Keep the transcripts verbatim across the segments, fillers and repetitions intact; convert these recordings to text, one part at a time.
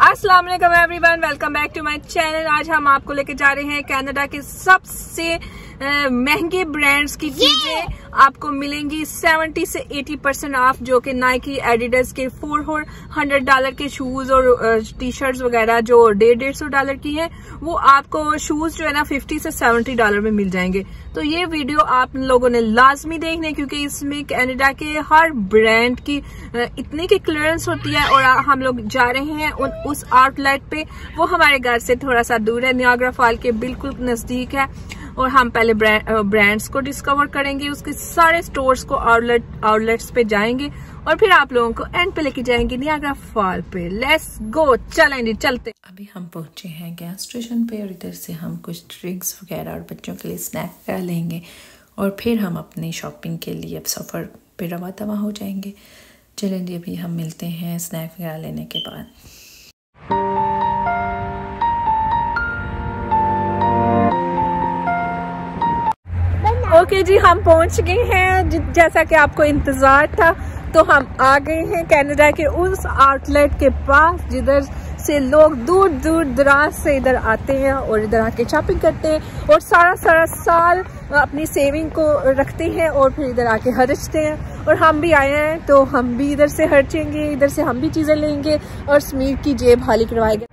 अस्सलाम वालेकुम everyone, welcome back to my channel. आज हम आपको लेके जा रहे हैं कनाडा के सबसे महंगे ब्रांड्स की चीजें आपको मिलेंगी सत्तर से अस्सी परसेंट ऑफ, जो कि नाइकी, एडिडास के फोर हंड्रेड डॉलर के शूज और टी शर्ट्स वगैरह जो डेढ़ डेढ़ सौ डॉलर की हैं, वो आपको शूज जो है ना पचास से सत्तर डॉलर में मिल जाएंगे। तो ये वीडियो आप लोगों ने लाजमी देखने, क्योंकि इसमें कनाडा के हर ब्रांड की इतनी की क्लियरेंस होती है। और हम लोग जा रहे हैं उस आउटलेट पे, वो हमारे घर से थोड़ा सा दूर है, नियाग्रा फॉल के बिल्कुल नजदीक है। और हम पहले ब्रांड्स को डिस्कवर करेंगे, उसके सारे स्टोर्स को आउटलेट आउटलेट्स पे जाएंगे और फिर आप लोगों को एंड पे लेके जाएंगे नियाग्रा फॉल पे। लेट्स गो, चलेंगे चलते। अभी हम पहुंचे हैं गैस स्टेशन पे और इधर से हम कुछ ड्रिंक्स वगैरह और बच्चों के लिए स्नैक वगैरह लेंगे और फिर हम अपनी शॉपिंग के लिए अब सफ़र पे रवा दवा हो जाएंगे। चलेंगे, अभी हम मिलते हैं स्नैक वगैरह लेने के बाद। ओके okay जी, हम पहुंच गए हैं। जैसा कि आपको इंतजार था, तो हम आ गए हैं कनाडा के उस आउटलेट के पास जिधर से लोग दूर दूर दराज से इधर आते हैं और इधर आके शॉपिंग करते हैं और सारा सारा साल अपनी सेविंग को रखते हैं और फिर इधर आके खर्चते हैं। और हम भी आए हैं तो हम भी इधर से खर्चेंगे, इधर से हम भी चीज़ें लेंगे और समीर की जेब खाली करवाएंगे।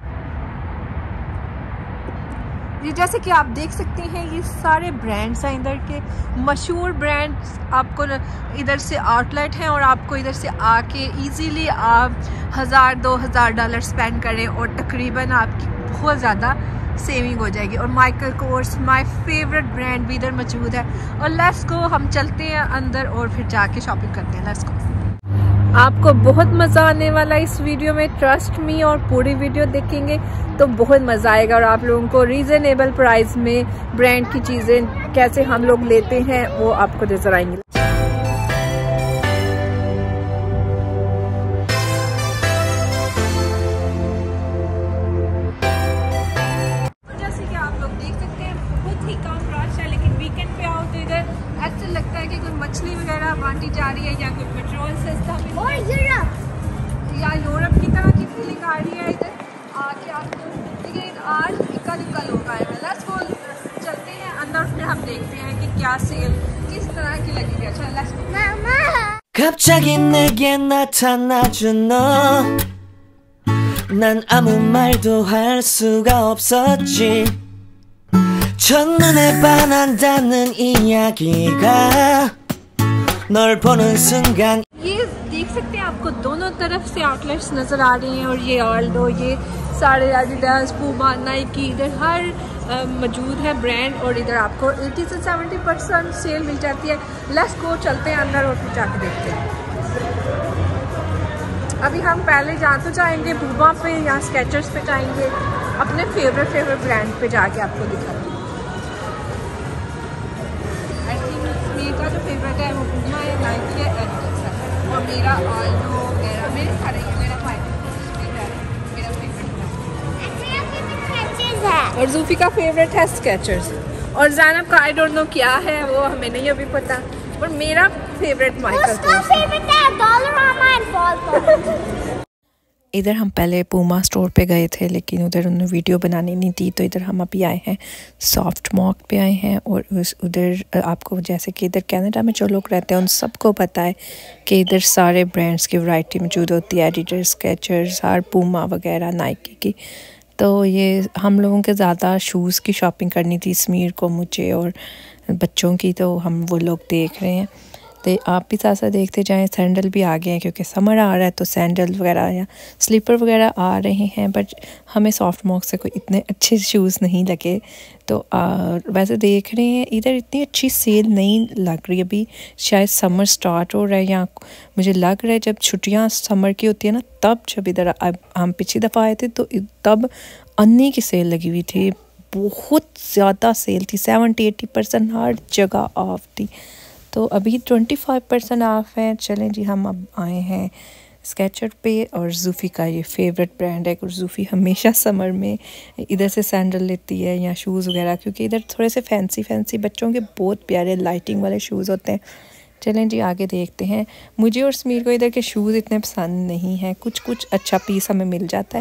ये जैसे कि आप देख सकते हैं, ये सारे ब्रांड्स हैं इधर के मशहूर ब्रांड्स। आपको इधर से आउटलेट हैं और आपको इधर से आके इजीली आप हज़ार दो हज़ार डॉलर स्पेंड करें और तकरीबन आपकी बहुत ज़्यादा सेविंग हो जाएगी। और Michael Kors my favourite brand भी इधर मौजूद है। और लेट्स गो, हम चलते हैं अंदर और फिर जाके शॉपिंग करते हैं। Let's go. आपको बहुत मज़ा आने वाला है इस वीडियो में, ट्रस्ट मी। और पूरी वीडियो देखेंगे तो बहुत मज़ा आएगा और आप लोगों को रीजनेबल प्राइस में ब्रांड की चीज़ें कैसे हम लोग लेते हैं वो आपको नजर आएंगे। जैसे कि आप लोग देख सकते हैं, बहुत ही कम रश है, लेकिन वीकेंड पे आओ तो इधर ऐसा लगता है कि कोई मछली वगैरह बांटी जा रही है या कोई पेट्रोल सस्ता और यूरोप या यूरोप की तरह की फीलिंग आ रही है इधर आके आपको। लेकिन आज इक्का दुक्का लोग आए हैं। लेट्स गो, चलते हैं अंदर, फिर हम देखते हैं कि क्या सेल किस तरह की लगी है। अच्छा, लेट्स गो। 갑자기 내게 나타나준 너, 난 아무 말도 할 수가 없었지. 첫눈에 반한다는 이야기가 널 보는 순간। ये देख सकते हैं, आपको दोनों तरफ से आउटलेट्स नजर आ रहे हैं और ये ऑल्डो, ये सारे एडिडास, पूमा, नाइकी, इधर हर मौजूद है ब्रांड। और इधर आपको अस्सी से सत्तर परसेंट सेल मिल जाती है। लेट्स गो, चलते हैं अंदर और फिर जाके देखते हैं। अभी हम पहले जा तो जाएंगे पूमा पे या स्केचर्स पे जाएंगे, अपने फेवरेट फेवरेट ब्रांड पे जाके आपको दिखाएंगे। आई थिंक मेरा जो फेवरेट है वो पूमा है, नाइकी है, एडिडास है। और मेरा ऑल्डो वगैरह मेरे सारे, मेरा और जूफी का फेवरेट है स्केचर्स। और ज़ैनब का आई डोंट नो क्या है, वो हमें नहीं अभी पता। और मेरा फेवरेट माइकल कोर्स है। इधर हम पहले पूमा स्टोर पे गए थे, लेकिन उधर उन्होंने वीडियो बनानी नहीं थी, तो इधर हम अभी आए हैं सॉफ्ट मॉक पे आए हैं। और उस उधर आपको, जैसे कि इधर कनाडा में जो लोग रहते हैं उन सबको पता है कि इधर सारे ब्रांड्स की वैरायटी मौजूद होती है, एडिडास, स्केचर्स, हर पूमा वगैरह, नाइकी की। तो ये हम लोगों के ज़्यादा शूज़ की शॉपिंग करनी थी, समीर को, मुझे और बच्चों की, तो हम वो लोग देख रहे हैं। तो आप भी साथ साथ देखते जाएं। सैंडल भी आ गए हैं क्योंकि समर आ रहा है, तो सैंडल वगैरह या स्लीपर वगैरह आ रहे हैं। बट हमें सॉफ्ट मॉक से कोई इतने अच्छे शूज़ नहीं लगे, तो आ, वैसे देख रहे हैं इधर इतनी अच्छी सेल नहीं लग रही अभी। शायद समर स्टार्ट हो रहा है, या मुझे लग रहा है जब छुट्टियां समर की होती है ना, तब जब इधर हम पिछली दफ़ा आए थे तो तब अन्नी की सेल लगी हुई थी। बहुत ज़्यादा सेल थी, सेवेंटी एटी परसेंट हर जगह ऑफ थी। तो अभी पच्चीस परसेंट ऑफ है। चलें जी, हम अब आए हैं स्केचर पे और जूफ़ी का ये फेवरेट ब्रांड है। और जूफ़ी हमेशा समर में इधर से सैंडल लेती है या शूज़ वगैरह, क्योंकि इधर थोड़े से फैंसी फैंसी बच्चों के बहुत प्यारे लाइटिंग वाले शूज़ होते हैं। चलें जी आगे देखते हैं। मुझे और समीर को इधर के शूज़ इतने पसंद नहीं हैं, कुछ कुछ अच्छा पीस हमें मिल जाता है,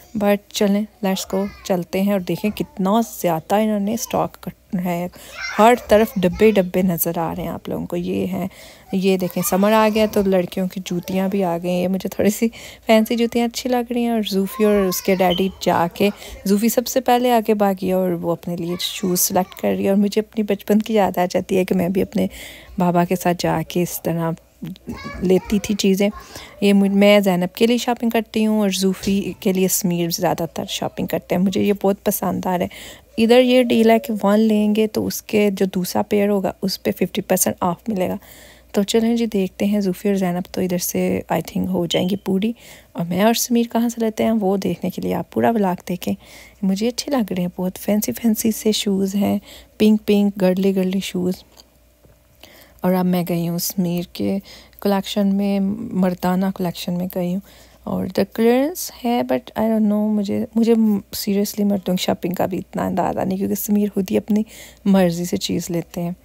बट चलें लेट्स गो, चलते हैं और देखें कितना ज़्यादा इन्होंने स्टॉक है। हर तरफ डब्बे डब्बे नज़र आ रहे हैं आप लोगों को। ये हैं, ये देखें समर आ गया तो लड़कियों की जूतियां भी आ गई हैं। ये मुझे थोड़ी सी फैंसी जूतियां अच्छी लग रही हैं। और जूफ़ी और उसके डैडी जाके, जूफ़ी सबसे पहले आके भागी और वो अपने लिए शूज़ सेलेक्ट कर रही है। और मुझे अपनी बचपन की याद आ जाती है कि मैं भी अपने बाबा के साथ जाके इस तरह लेती थी चीज़ें। ये मैं ज़ैनब के लिए शॉपिंग करती हूँ और जूफ़ी के लिए समीर ज़्यादातर शॉपिंग करते हैं। मुझे ये बहुत पसंद आ रहा है। इधर ये डील है कि वन लेंगे तो उसके जो दूसरा पेयर होगा उस पर फिफ्टी परसेंट ऑफ मिलेगा। तो चलें जी देखते हैं। जूफ़ी और ज़ैनब तो इधर से आई थिंक हो जाएंगी पूरी, और मैं और समीर कहाँ से लेते हैं वो देखने के लिए आप पूरा व्लॉग देखें। मुझे अच्छे लग रहे हैं, बहुत फैंसी फैंसी से शूज़ हैं, pink pink girly girly shoes. और अब मैं गई हूँ समीर के कलेक्शन में, मर्दाना कलेक्शन में गई हूँ। और द क्लियरेंस है बट आई डोंट नो, मुझे मुझे सीरियसली मर्दों की शॉपिंग का भी इतना अंदाज़ा नहीं, क्योंकि समीर खुद ही अपनी मर्ज़ी से चीज़ लेते हैं।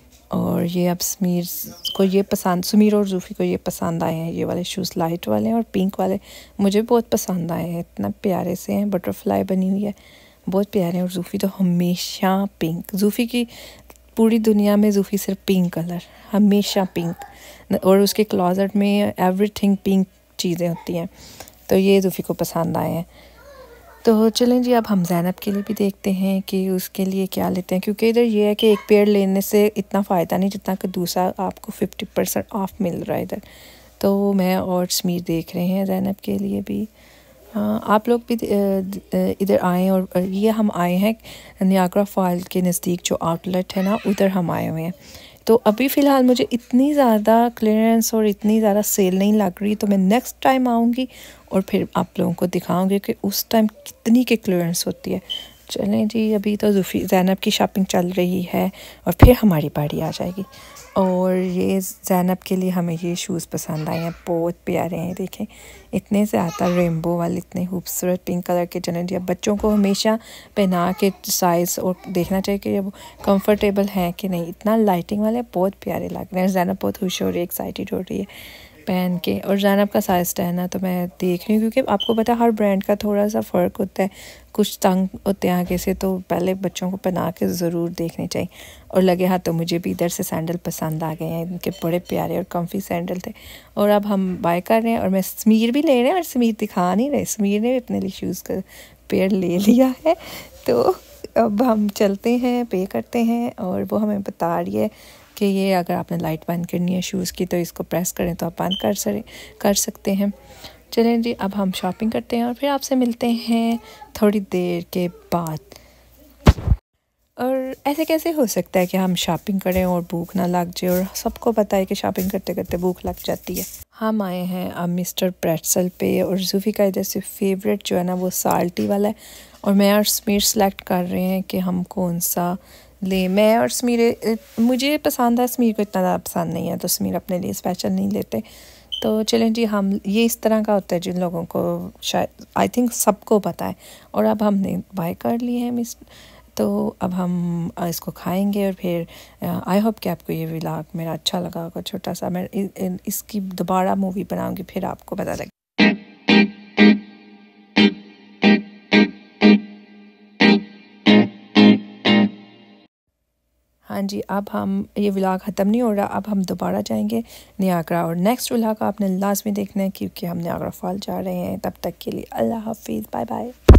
और ये अब समीर को ये पसंद, समीर और जूफ़ी को ये पसंद आए हैं, ये वाले शूज़ लाइट वाले और पिंक वाले मुझे बहुत पसंद आए हैं। इतना प्यारे से हैं, बटरफ्लाई बनी हुई है, बहुत प्यारे हैं। और जूफ़ी तो हमेशा पिंक, जूफ़ी की पूरी दुनिया में जूफ़ी सिर्फ पिंक कलर, हमेशा पिंक। और उसके क्लोजेट में एवरीथिंग पिंक चीज़ें होती हैं, तो ये जूफ़ी को पसंद आए हैं। तो चलें जी अब हम ज़ैनब के लिए भी देखते हैं कि उसके लिए क्या लेते हैं, क्योंकि इधर ये है कि एक पेयर लेने से इतना फ़ायदा नहीं जितना कि दूसरा आपको फिफ्टी परसेंट ऑफ मिल रहा है इधर। तो मैं और समीर देख रहे हैं ज़ैनब के लिए भी। हाँ, आप लोग भी इधर आए। और ये हम आए हैं नियाग्रा फॉल के नज़दीक जो आउटलेट है ना, उधर हम आए हुए हैं। तो अभी फ़िलहाल मुझे इतनी ज़्यादा क्लियरेंस और इतनी ज़्यादा सेल नहीं लग रही, तो मैं नेक्स्ट टाइम आऊँगी और फिर आप लोगों को दिखाऊंगी कि उस टाइम कितनी की क्लियरेंस होती है। चलें जी अभी तो जूफ़ी ज़ैनब की शॉपिंग चल रही है और फिर हमारी बारी आ जाएगी। और ये ज़ैनब के लिए हमें ये शूज़ पसंद आए हैं, बहुत प्यारे हैं। देखें इतने ज़्यादा रेनबो वाले, इतने खूबसूरत पिंक कलर के। चलें जी अब बच्चों को हमेशा पहना के साइज़ और देखना चाहिए कि वो कंफर्टेबल हैं कि नहीं। इतना लाइटिंग वाले बहुत प्यारे लग रहे हैं। ज़ैनब बहुत खुश हो रही है, एक्साइटेड हो रही है पहन के। और ज़ैनब का साइज़ टेन है तो मैं देख रही हूँ, क्योंकि आपको पता है हर ब्रांड का थोड़ा सा फ़र्क होता है, कुछ तंग होते हैं आगे से, तो पहले बच्चों को पहना के ज़रूर देखने चाहिए। और लगे हाथ तो मुझे भी इधर से सैंडल पसंद आ गए हैं, इनके बड़े प्यारे और कम्फी सैंडल थे। और अब हम बाय कर रहे हैं और मैं समीर भी ले रहे हैं, और समीर दिखा नहीं रहे, समीर ने भी अपने लिए शूज़ का पेयर ले लिया है। तो अब हम चलते हैं, पे करते हैं, और वो हमें बता रही है कि ये अगर आपने लाइट बंद करनी है शूज़ की तो इसको प्रेस करें तो आप बंद कर सकें कर सकते हैं। चलें जी अब हम शॉपिंग करते हैं और फिर आपसे मिलते हैं थोड़ी देर के बाद। और ऐसे कैसे हो सकता है कि हम शॉपिंग करें और भूख ना लग जाए, और सबको पता है कि शॉपिंग करते करते भूख लग जाती है। हम आए हैं अब मिस्टर प्रेट्सल पे, और जूफ़ी का इधर से फेवरेट जो है ना वो साल्टी वाला है, और मैं और समीर सेलेक्ट कर रहे हैं कि हम कौन सा ले। मैं और समीर, मुझे पसंद है, समीर को इतना ज़्यादा पसंद नहीं है, तो समीर अपने लिए स्पेशल नहीं लेते। तो चलें जी हम, ये इस तरह का होता है जिन लोगों को शायद आई थिंक सबको पता है। और अब हमने बाय कर लिए हैं मिस, तो अब हम इसको खाएंगे। और फिर आई होप कि आपको ये व्लॉग मेरा अच्छा लगा होगा, छोटा सा। मैं इसकी दोबारा मूवी बनाऊंगी फिर आपको पता लगे। हाँ जी अब हम, ये व्लॉग ख़त्म नहीं हो रहा, अब हम दोबारा जाएंगे नियाग्रा, और नेक्स्ट व्लॉग आपने लाजमी देखना है क्योंकि हम नियाग्रा फॉल जा रहे हैं। तब तक के लिए अल्लाह हाफिज़, बाय बाय।